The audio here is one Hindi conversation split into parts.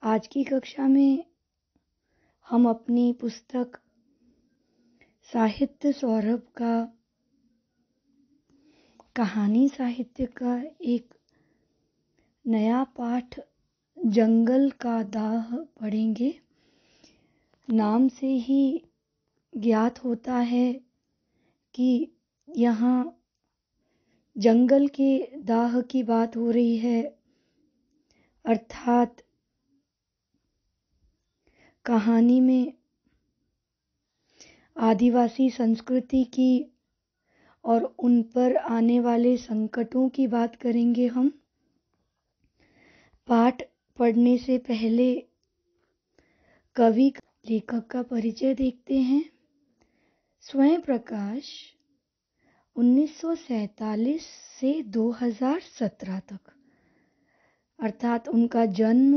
आज की कक्षा में हम अपनी पुस्तक साहित्य सौरभ का कहानी साहित्य का एक नया पाठ जंगल का दाह पढ़ेंगे। नाम से ही ज्ञात होता है कि यहाँ जंगल के दाह की बात हो रही है, अर्थात कहानी में आदिवासी संस्कृति की और उन पर आने वाले संकटों की बात करेंगे हम। पाठ पढ़ने से पहले कवि लेखक का परिचय देखते हैं। स्वयं प्रकाश 1947 से 2017 तक, अर्थात उनका जन्म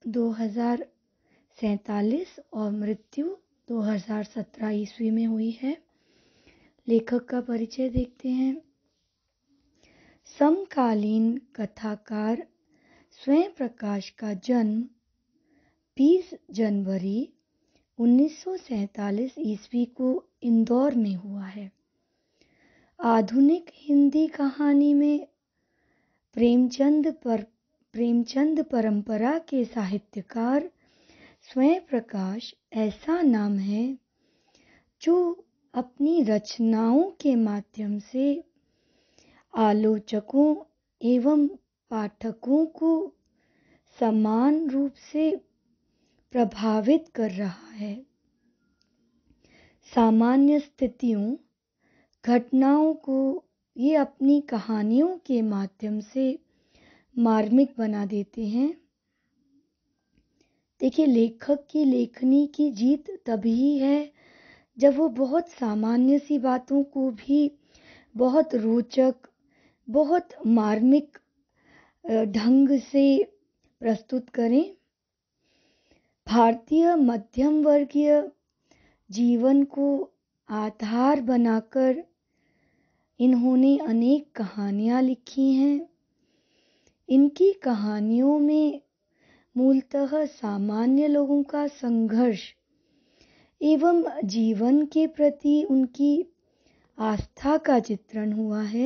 2047 और मृत्यु 2017 ईस्वी में हुई है। लेखक का परिचय देखते हैं। समकालीन कथाकार स्वयं प्रकाश का जन्म 20 जनवरी 1947 ईस्वी को इंदौर में हुआ है। आधुनिक हिंदी कहानी में प्रेमचंद परंपरा के साहित्यकार स्वयं प्रकाश ऐसा नाम है जो अपनी रचनाओं के माध्यम से आलोचकों एवं पाठकों को समान रूप से प्रभावित कर रहा है। सामान्य स्थितियों, घटनाओं को ये अपनी कहानियों के माध्यम से मार्मिक बना देते हैं। देखिए, लेखक की लेखनी की जीत तभी है जब वो बहुत सामान्य सी बातों को भी बहुत रोचक, बहुत मार्मिक ढंग से प्रस्तुत करें। भारतीय मध्यम वर्गीय जीवन को आधार बनाकर इन्होंने अनेक कहानियाँ लिखी हैं। इनकी कहानियों में मूलतः सामान्य लोगों का संघर्ष एवं जीवन के प्रति उनकी आस्था का चित्रण हुआ है।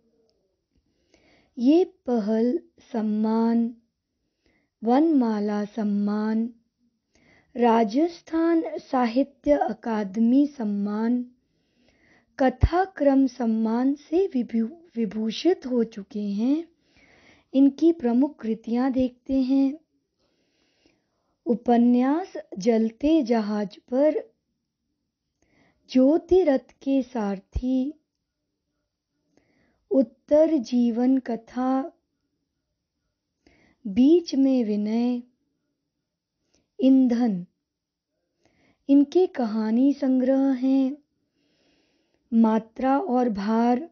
ये पहल सम्मान, वनमाला सम्मान, राजस्थान साहित्य अकादमी सम्मान, कथाक्रम सम्मान से विभूषित हो चुके हैं। इनकी प्रमुख कृतियां देखते हैं। उपन्यास जलते जहाज पर, ज्योतिरथ के सारथी, उत्तर जीवन कथा, बीच में विनय, ईंधन। इनके कहानी संग्रह हैं मात्रा और भार,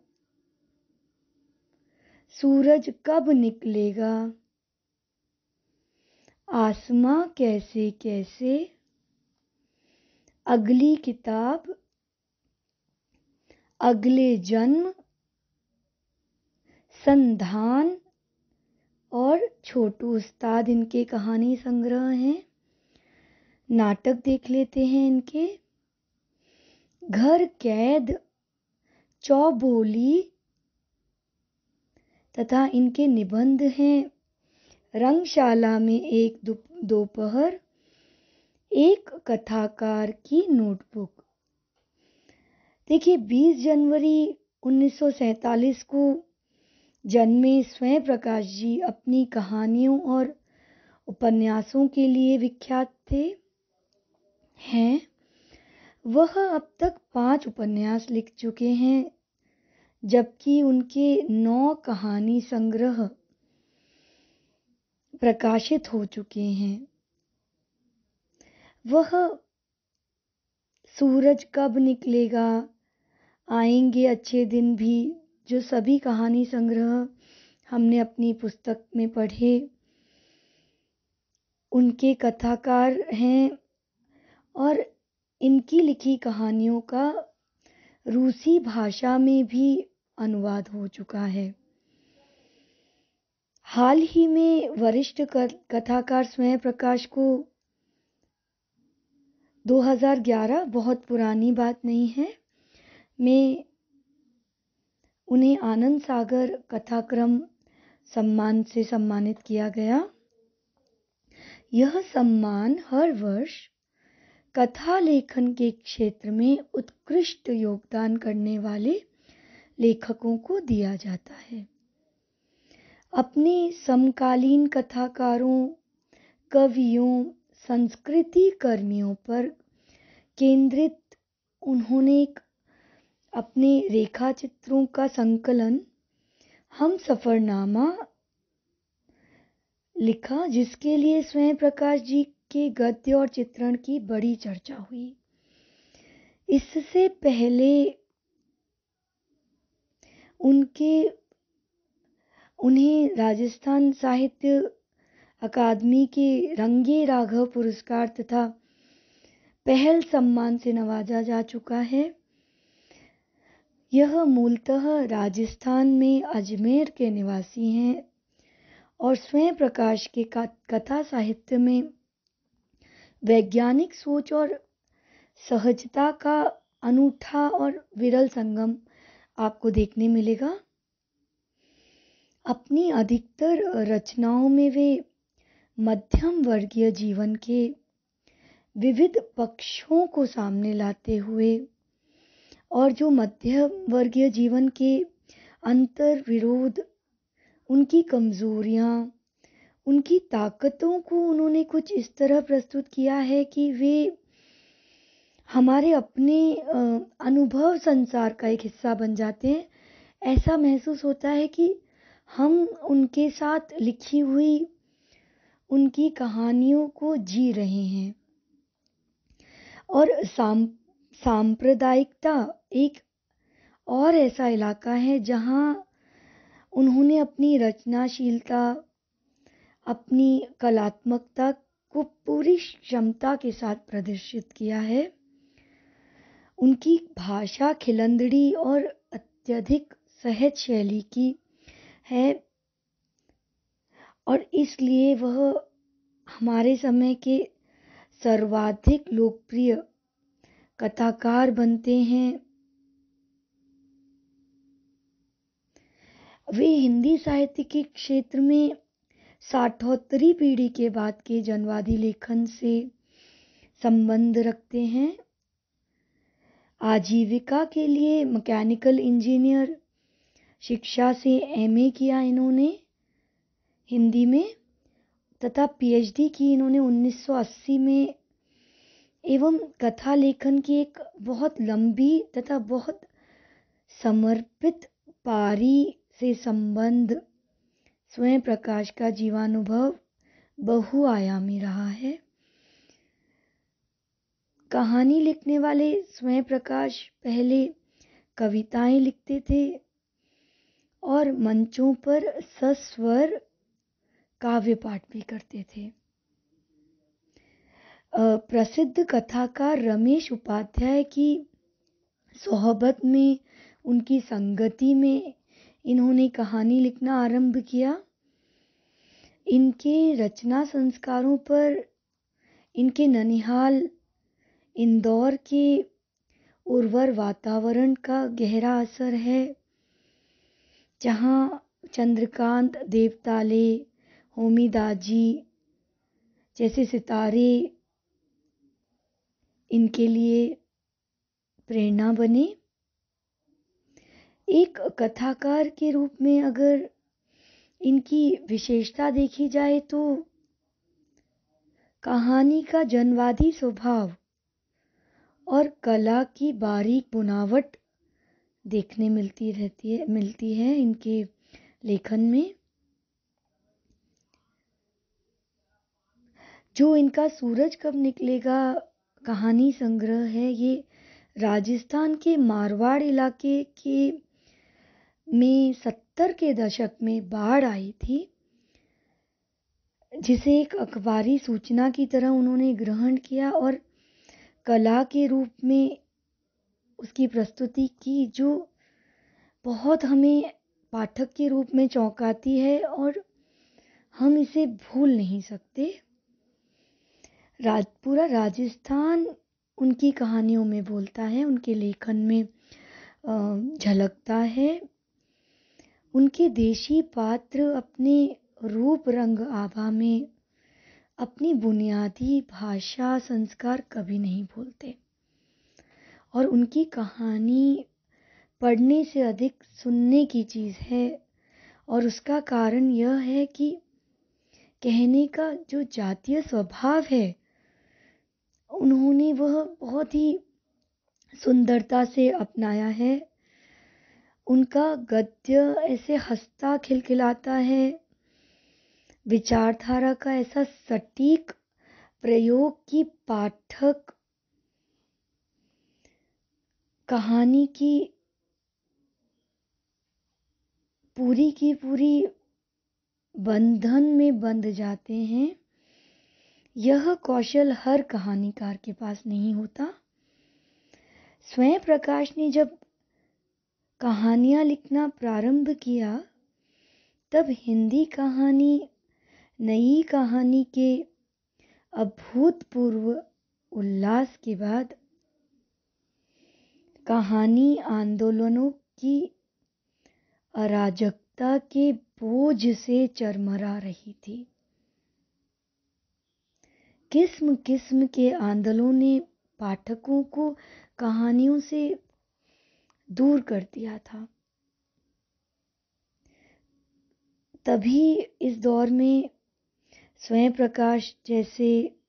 सूरज कब निकलेगा, आसमां कैसे कैसे, अगली किताब, अगले जन्म, संधान और छोटू उस्ताद इनके कहानी संग्रह हैं। नाटक देख लेते हैं इनके। घर कैद, चौबोली तथा इनके निबंध हैं रंगशाला में एक दोपहर, एक कथाकार की नोटबुक। देखिए, 20 जनवरी 1947 को जन्मे स्वयं प्रकाश जी अपनी कहानियों और उपन्यासों के लिए विख्यात हैं। वह अब तक 5 उपन्यास लिख चुके हैं, जबकि उनके 9 कहानी संग्रह प्रकाशित हो चुके हैं। वह सूरज कब निकलेगा, आएंगे अच्छे दिन भी, जो सभी कहानी संग्रह हमने अपनी पुस्तक में पढ़े, उनके कथाकार हैं और इनकी लिखी कहानियों का रूसी भाषा में भी अनुवाद हो चुका है। हाल ही में वरिष्ठ कथाकार स्वयं प्रकाश को 2011, बहुत पुरानी बात नहीं है, में उन्हें आनंद सागर कथाक्रम सम्मान से सम्मानित किया गया। यह सम्मान हर वर्ष कथा लेखन के क्षेत्र में उत्कृष्ट योगदान करने वाले लेखकों को दिया जाता है। अपने समकालीन कथाकारों, कवियों, संस्कृति कर्मियों पर केंद्रित उन्होंने अपने रेखाचित्रों का संकलन हम सफरनामा लिखा, जिसके लिए स्वयं प्रकाश जी के गद्य और चित्रण की बड़ी चर्चा हुई। इससे पहले उन्हें राजस्थान साहित्य अकादमी के रंगे राघव पुरस्कार तथा पहल सम्मान से नवाजा जा चुका है। यह मूलतः राजस्थान में अजमेर के निवासी हैं और स्वयं प्रकाश के कथा साहित्य में वैज्ञानिक सोच और सहजता का अनूठा और विरल संगम आपको देखने मिलेगा। अपनी अधिकतर रचनाओं में वे मध्यम वर्गीय जीवन के विविध पक्षों को सामने लाते हुए और जो मध्यम वर्गीय जीवन के अंतर विरोध, उनकी कमजोरियां, उनकी ताकतों को उन्होंने कुछ इस तरह प्रस्तुत किया है कि वे हमारे अपने अनुभव संसार का एक हिस्सा बन जाते हैं। ऐसा महसूस होता है कि हम उनके साथ लिखी हुई उनकी कहानियों को जी रहे हैं। और सांप्रदायिकता एक और ऐसा इलाका है जहां उन्होंने अपनी रचनाशीलता, अपनी कलात्मकता को पूरी क्षमता के साथ प्रदर्शित किया है। उनकी भाषा खिलंदड़ी और अत्यधिक सहज शैली की है और इसलिए वह हमारे समय के सर्वाधिक लोकप्रिय कथाकार बनते हैं। वे हिंदी साहित्य के क्षेत्र में 60वीं पीढ़ी के बाद के जनवादी लेखन से संबंध रखते हैं। आजीविका के लिए मैकेनिकल इंजीनियर शिक्षा से एमए किया इन्होंने हिंदी में तथा पीएचडी की इन्होंने 1980 में एवं कथा लेखन की एक बहुत लंबी तथा बहुत समर्पित पारी से संबंध स्वयं प्रकाश का जीवानुभव बहुआयामी रहा है। कहानी लिखने वाले स्वयं प्रकाश पहले कविताएं लिखते थे और मंचों पर सस्वर काव्य पाठ भी करते थे। प्रसिद्ध कथाकार रमेश उपाध्याय की सोहबत में, उनकी संगति में इन्होंने कहानी लिखना आरंभ किया। इनके रचना संस्कारों पर इनके ननिहाल, इंदौर के उर्वर वातावरण का गहरा असर है, जहां चंद्रकांत देवताले, होमी दाजी जैसे सितारे इनके लिए प्रेरणा बने। एक कथाकार के रूप में अगर इनकी विशेषता देखी जाए तो कहानी का जनवादी स्वभाव और कला की बारीक बुनावट देखने मिलती है इनके लेखन में। जो इनका सूरज कब निकलेगा कहानी संग्रह है, ये राजस्थान के मारवाड़ इलाके के में 70 के दशक में बाढ़ आई थी, जिसे एक अखबारी सूचना की तरह उन्होंने ग्रहण किया और कला के रूप में उसकी प्रस्तुति की, जो बहुत हमें पाठक के रूप में चौंकाती है और हम इसे भूल नहीं सकते। पूरा राजस्थान उनकी कहानियों में बोलता है, उनके लेखन में झलकता है। उनके देशी पात्र अपने रूप रंग आभा में अपनी बुनियादी भाषा संस्कार कभी नहीं भूलते, और उनकी कहानी पढ़ने से अधिक सुनने की चीज़ है। और उसका कारण यह है कि कहने का जो जातीय स्वभाव है, उन्होंने वह बहुत ही सुंदरता से अपनाया है। उनका गद्य ऐसे हंसता खिलखिलाता है, विचारधारा का ऐसा सटीक प्रयोग कि पाठक कहानी की पूरी बंधन में बंध जाते हैं। यह कौशल हर कहानीकार के पास नहीं होता। स्वयं प्रकाश ने जब कहानियां लिखना प्रारंभ किया, तब हिंदी कहानी नई कहानी के अभूतपूर्व उल्लास के बाद कहानी आंदोलनों की अराजकता के बोझ से चरमरा रही थी। किस्म किस्म के आंदोलनों ने पाठकों को कहानियों से दूर कर दिया था। तभी इस दौर में स्वयं प्रकाश जैसे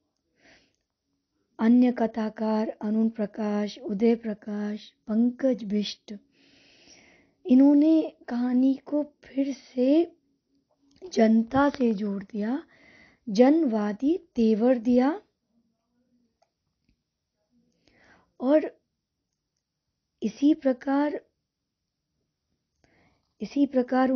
अन्य कथाकार, अरुण प्रकाश, उदय प्रकाश, पंकज बिष्ट, इन्होंने कहानी को फिर से जनता से जोड़ दिया, जनवादी तेवर दिया। और इसी प्रकार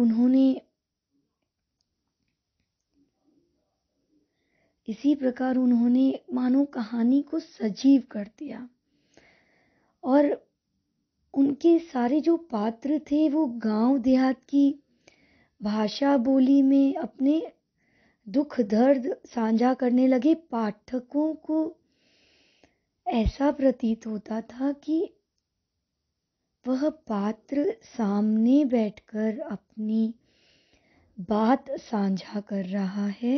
उन्होंने मानो कहानी को सजीव कर दिया। और उनके सारे जो पात्र थे वो गांव देहात की भाषा बोली में अपने दुख दर्द साझा करने लगे। पाठकों को ऐसा प्रतीत होता था कि वह पात्र सामने बैठकर अपनी बात साझा कर रहा है।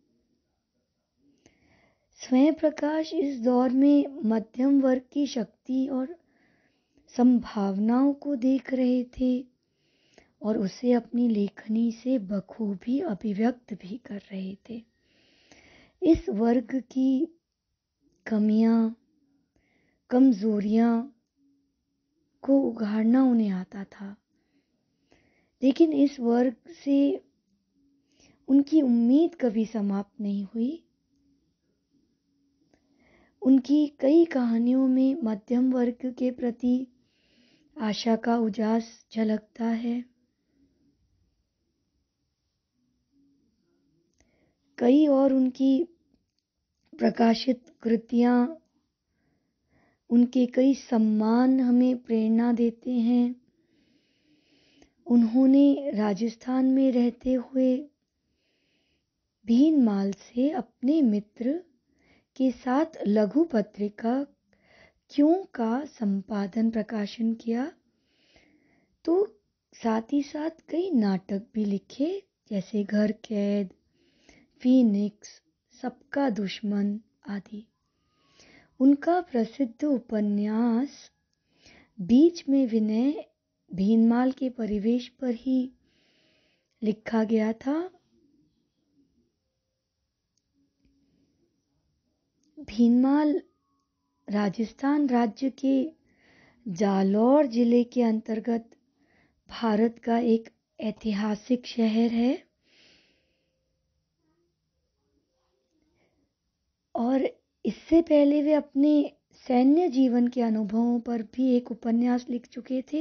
स्वयं प्रकाश इस दौर में मध्यम वर्ग की शक्ति और संभावनाओं को देख रहे थे और उसे अपनी लेखनी से बखूबी अभिव्यक्त भी कर रहे थे। इस वर्ग की कमियां, कमजोरियां को उघाड़ना उन्हें आता था, लेकिन इस वर्ग से उनकी उम्मीद कभी समाप्त नहीं हुई। उनकी कई कहानियों में मध्यम वर्ग के प्रति आशा का उजास झलकता है। कई और उनकी प्रकाशित कृतियां, उनके कई सम्मान हमें प्रेरणा देते हैं। उन्होंने राजस्थान में रहते हुए भीनमाल से अपने मित्र के साथ लघु पत्रिका क्यों का संपादन प्रकाशन किया, तो साथ ही साथ कई नाटक भी लिखे, जैसे घर कैद, फीनिक्स, सबका दुश्मन आदि। उनका प्रसिद्ध उपन्यास बीच में विनय भीनमाल के परिवेश पर ही लिखा गया था। भीनमाल राजस्थान राज्य के जालौर जिले के अंतर्गत भारत का एक ऐतिहासिक शहर है और इससे पहले वे अपने सैन्य जीवन के अनुभवों पर भी एक उपन्यास लिख चुके थे।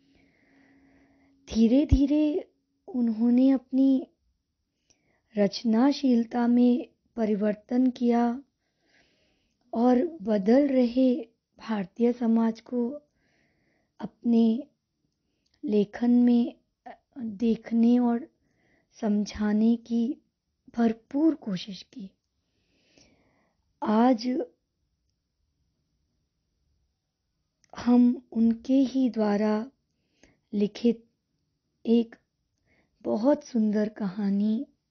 धीरे धीरे उन्होंने अपनी रचनाशीलता में परिवर्तन किया और बदल रहे भारतीय समाज को अपने लेखन में देखने और समझाने की भरपूर कोशिश की। आज हम उनके ही द्वारा लिखित एक बहुत सुंदर कहानी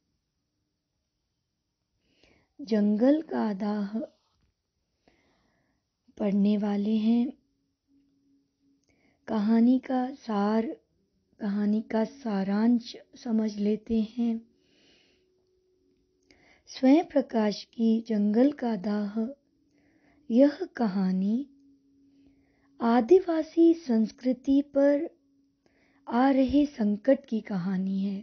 जंगल का दाह पढ़ने वाले हैं। कहानी का सारांश समझ लेते हैं। स्वयं प्रकाश की जंगल का दाह यह कहानी आदिवासी संस्कृति पर आ रहे संकट की कहानी है।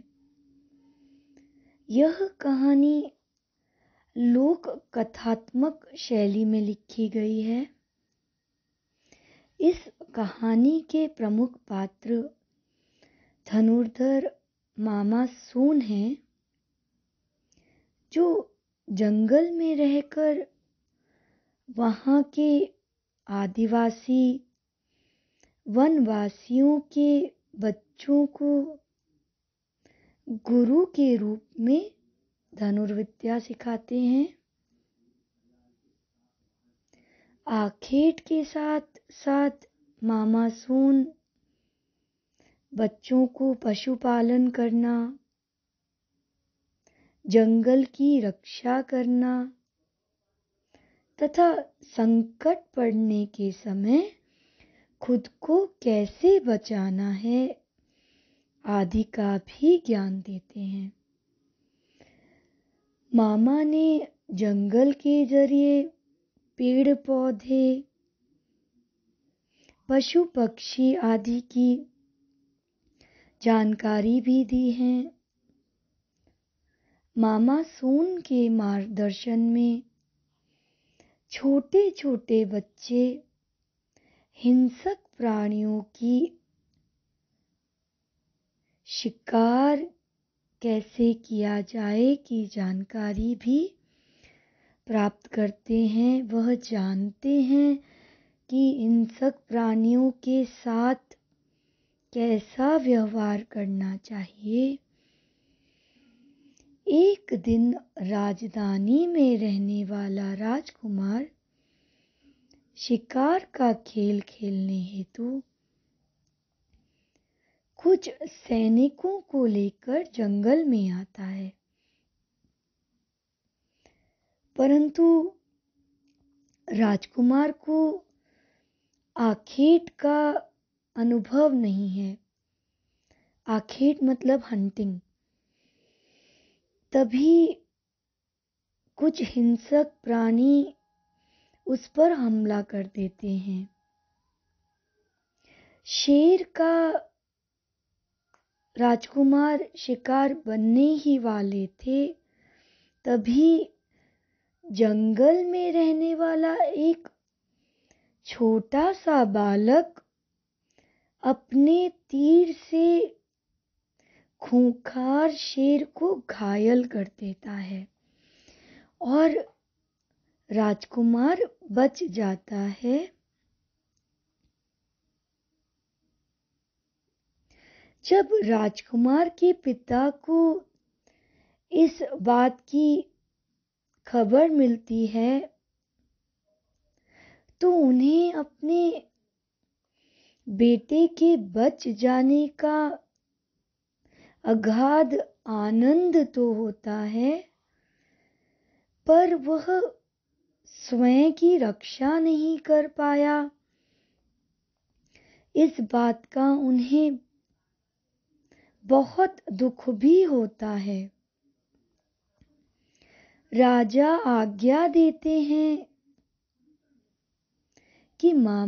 यह कहानी लोक कथात्मक शैली में लिखी गई है। इस कहानी के प्रमुख पात्र धनुर्धर मामा सोन हैं, जो जंगल में रहकर वहाँ के आदिवासी वनवासियों के बच्चों को गुरु के रूप में धनुर्विद्या सिखाते हैं। आखेट के साथ साथ मामा सोन बच्चों को पशुपालन करना, जंगल की रक्षा करना तथा संकट पड़ने के समय खुद को कैसे बचाना है आदि का भी ज्ञान देते हैं। मामा ने जंगल के जरिए पेड़ पौधे, पशु पक्षी आदि की जानकारी भी दी है। मामा सोन के मार्गदर्शन में छोटे छोटे बच्चे हिंसक प्राणियों की शिकार कैसे किया जाए की जानकारी भी प्राप्त करते हैं। वह जानते हैं कि हिंसक प्राणियों के साथ कैसा व्यवहार करना चाहिए। एक दिन राजधानी में रहने वाला राजकुमार शिकार का खेल खेलने हेतु कुछ सैनिकों को लेकर जंगल में आता है, परंतु राजकुमार को आखेट का अनुभव नहीं है। आखेट मतलब हंटिंग। तभी कुछ हिंसक प्राणी उस पर हमला कर देते हैं। शेर का राजकुमार शिकार बनने ही वाले थे, तभी जंगल में रहने वाला एक छोटा सा बालक अपने तीर से खूंखार शेर को घायल कर देता है और राजकुमार बच जाता है। जब राजकुमार के पिता को इस बात की खबर मिलती है तो उन्हें अपने बेटे के बच जाने का अगाध आनंद तो होता है, पर वह स्वयं की रक्षा नहीं कर पाया, इस बात का उन्हें बहुत दुख भी होता है। राजा आज्ञा देते हैं कि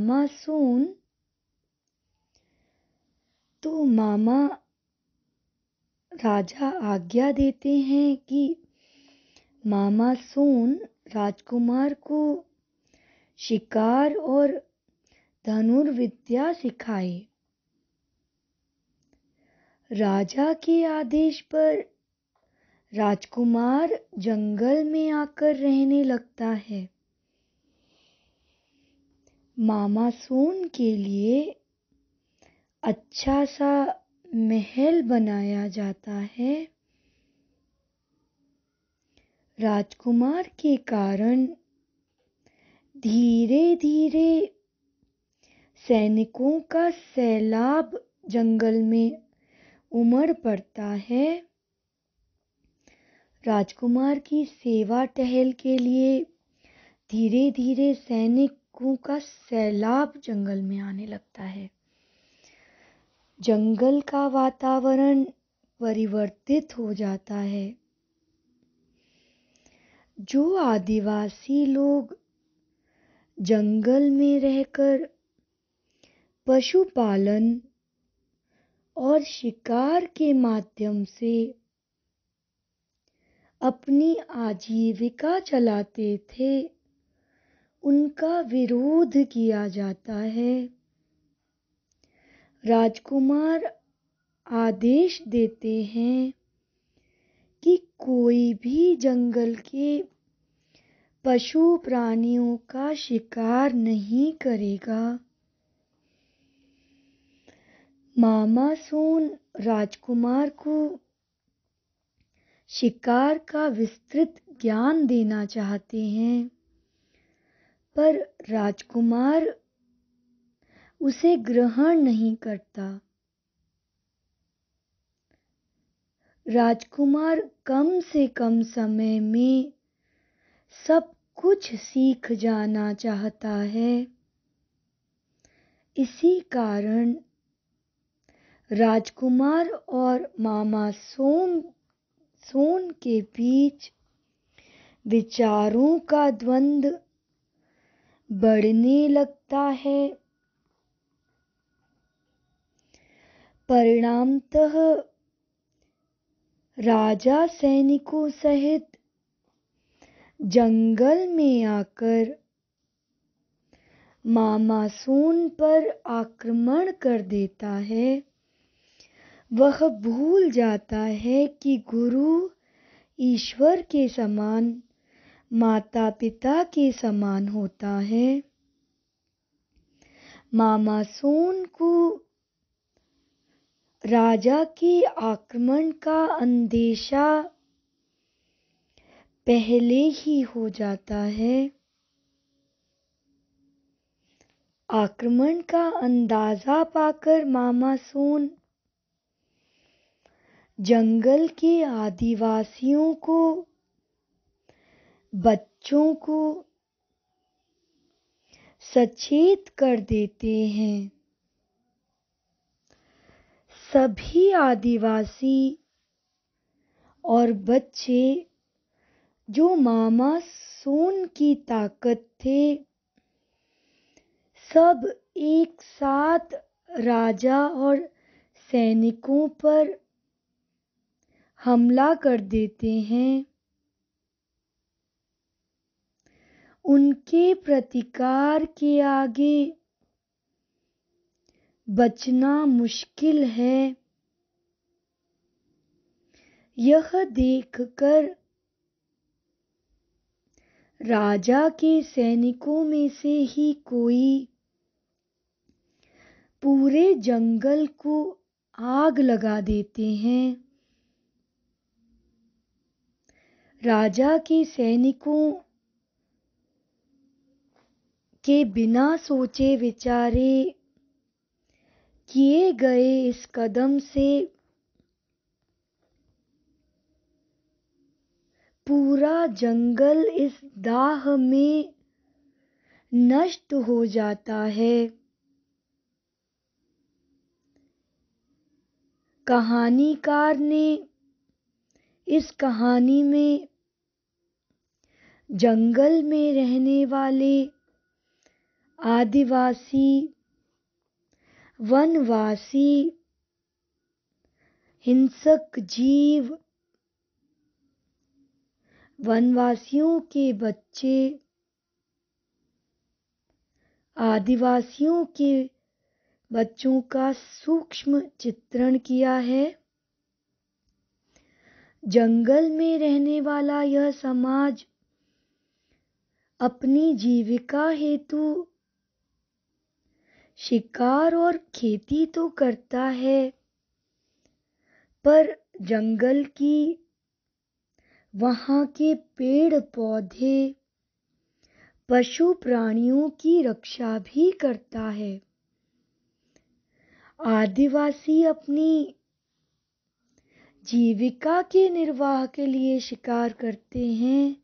राजा आज्ञा देते हैं कि मामा सोन राजकुमार को शिकार और धनुर्विद्या सिखाए। राजा के आदेश पर राजकुमार जंगल में आकर रहने लगता है। मामा सोन के लिए अच्छा सा महल बनाया जाता है। राजकुमार के कारण धीरे धीरे सैनिकों का सैलाब जंगल में उमड़ पड़ता है। राजकुमार की सेवा टहल के लिए धीरे धीरे सैनिकों का सैलाब जंगल में आने लगता है। जंगल का वातावरण परिवर्तित हो जाता है। जो आदिवासी लोग जंगल में रहकर पशुपालन और शिकार के माध्यम से अपनी आजीविका चलाते थे, उनका विरोध किया जाता है। राजकुमार आदेश देते हैं कि कोई भी जंगल के पशु प्राणियों का शिकार नहीं करेगा। मामा सोन राजकुमार को शिकार का विस्तृत ज्ञान देना चाहते हैं, पर राजकुमार उसे ग्रहण नहीं करता। राजकुमार कम से कम समय में सब कुछ सीख जाना चाहता है। इसी कारण राजकुमार और मामा सोन के बीच विचारों का द्वंद्व बढ़ने लगता है। परिणामतः राजा सैनिकों सहित जंगल में आकर मामा सोन पर आक्रमण कर देता है। वह भूल जाता है कि गुरु ईश्वर के समान, माता पिता के समान होता है। मामा सोन को राजा के आक्रमण का अंदेशा पहले ही हो जाता है। आक्रमण का अंदाजा पाकर मामा सोन जंगल के आदिवासियों को, बच्चों को सचेत कर देते हैं। सभी आदिवासी और बच्चे जो मामा सोन की ताकत थे, सब एक साथ राजा और सैनिकों पर हमला कर देते हैं। उनके प्रतिकार के आगे बचना मुश्किल है। यह देखकर राजा के सैनिकों में से ही कोई पूरे जंगल को आग लगा देते हैं। राजा के सैनिकों के बिना सोचे विचारे किए गए इस कदम से पूरा जंगल इस दाह में नष्ट हो जाता है। कहानीकार ने इस कहानी में जंगल में रहने वाले आदिवासी, वनवासी, हिंसक जीव, वनवासियों के बच्चे, आदिवासियों के बच्चों का सूक्ष्म चित्रण किया है। जंगल में रहने वाला यह समाज अपनी जीविका हेतु शिकार और खेती तो करता है, पर जंगल की वहाँ के पेड़ पौधे, पशु प्राणियों की रक्षा भी करता है। आदिवासी अपनी जीविका के निर्वाह के लिए शिकार करते हैं,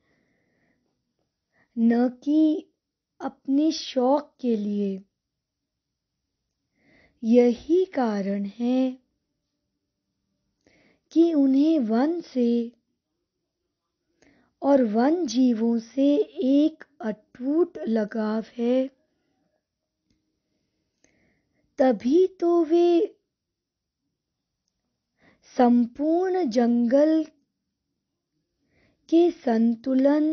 न कि अपने शौक के लिए। यही कारण है कि उन्हें वन से और वन जीवों से एक अटूट लगाव है। तभी तो वे संपूर्ण जंगल के संतुलन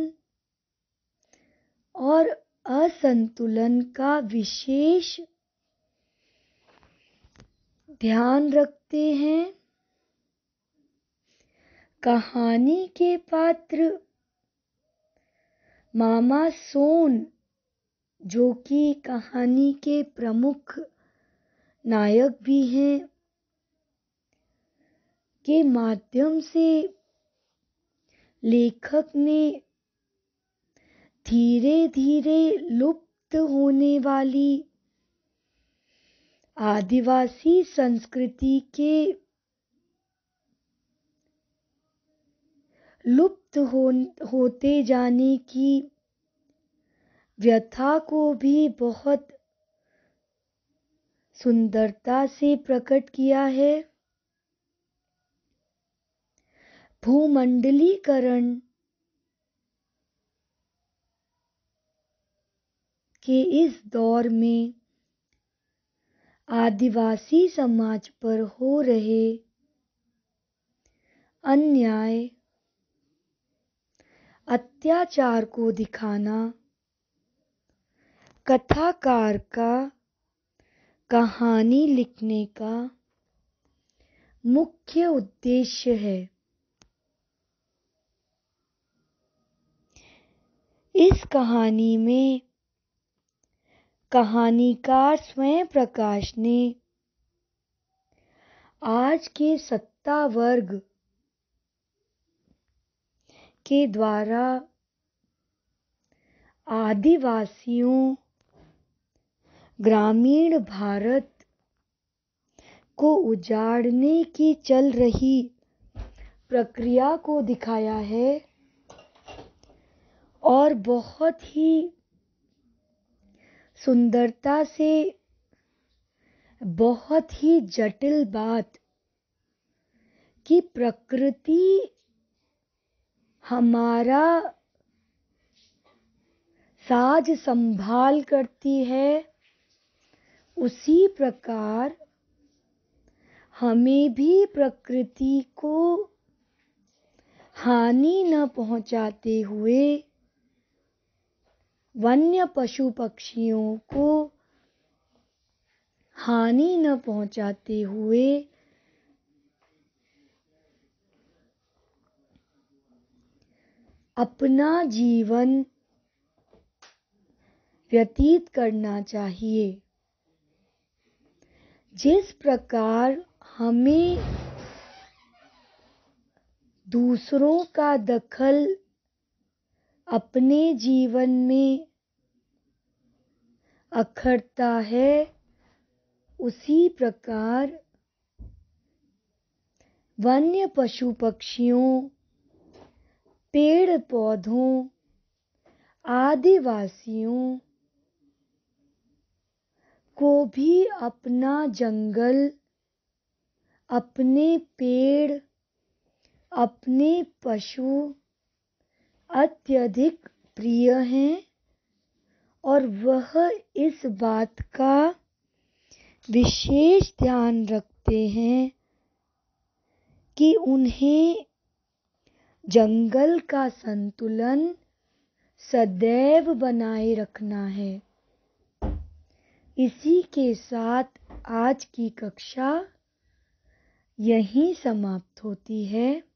और असंतुलन का विशेष ध्यान रखते हैं। कहानी के पात्र मामा सोन, जो कि कहानी के प्रमुख नायक भी हैं, के माध्यम से लेखक ने धीरे धीरे लुप्त होने वाली आदिवासी संस्कृति के लुप्त होते जाने की व्यथा को भी बहुत सुंदरता से प्रकट किया है। भूमंडलीकरण के इस दौर में आदिवासी समाज पर हो रहे अन्याय, अत्याचार को दिखाना कथाकार का कहानी लिखने का मुख्य उद्देश्य है। इस कहानी में कहानीकार स्वयं प्रकाश ने आज के सत्ता वर्ग के द्वारा आदिवासियों, ग्रामीण भारत को उजाड़ने की चल रही प्रक्रिया को दिखाया है और बहुत ही सुंदरता से, बहुत ही जटिल बात कि प्रकृति हमारा साज संभाल करती है, उसी प्रकार हमें भी प्रकृति को हानि न पहुंचाते हुए, वन्य पशु पक्षियों को हानि न पहुंचाते हुए अपना जीवन व्यतीत करना चाहिए। जिस प्रकार हमें दूसरों का दखल अपने जीवन में अखरता है, उसी प्रकार वन्य पशु पक्षियों, पेड़ पौधों, आदिवासियों को भी अपना जंगल, अपने पेड़, अपने पशु अत्यधिक प्रिय हैं और वह इस बात का विशेष ध्यान रखते हैं कि उन्हें जंगल का संतुलन सदैव बनाए रखना है। इसी के साथ आज की कक्षा यहीं समाप्त होती है।